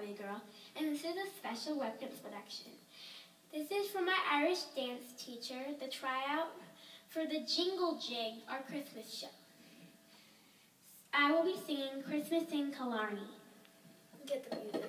TheWebbiegirl, and this is a special weapons production. This is from my Irish dance teacher, the tryout for the Jingle Jig, our Christmas show. I will be singing Christmas in Killarney. Get the music.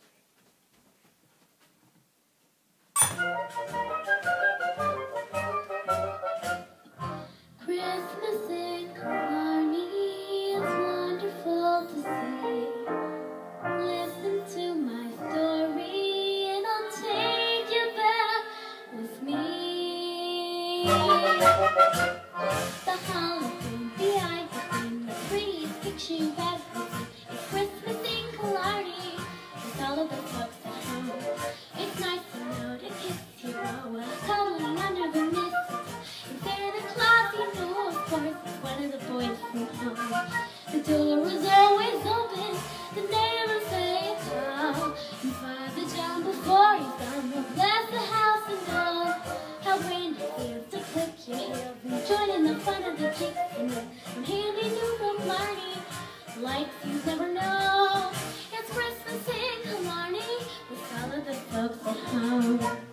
Christmas in Killarney, it's wonderful to see. Listen to my story and I'll take you back with me. The holiday, the icing, the prettiest picture you've ever seen. It's Christmas in Killarney, with all of the folks at home. It's nice to know to kiss your row, cuddling under the mistletoe. And Santa Claus, you know, of course, is one of the boys from home. The door was always open, the neighbors say it's all. And Father John, before he's gone, will bless the house and all. How grand it feels to click your heels and join in the fun of the jigs and handy new Killarney, like you've never known. It's Christmas in Killarney with all of the folks at home.